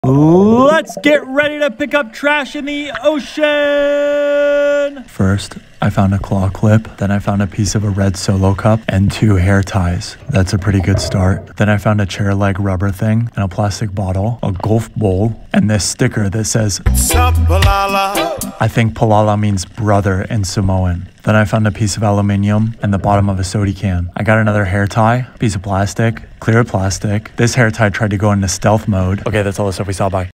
Let's get ready to pick up trash in the ocean! First, I found a claw clip, then I found a piece of a red Solo cup, and 2 hair ties. That's a pretty good start. Then I found a chair leg rubber thing, and a plastic bottle, a golf bowl, and this sticker that says, "Sup, Palala?" I think Palala means brother in Samoan. Then I found a piece of aluminium and the bottom of a soda can. I got another hair tie, piece of plastic, clear plastic. This hair tie tried to go into stealth mode. Okay, that's all the stuff we saw. Bye.